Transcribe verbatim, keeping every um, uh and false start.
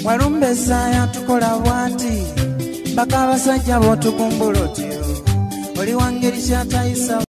Walumbeza yatukola bwati baka abasajja b'otukumbula otyo oli wangeri kyatayisa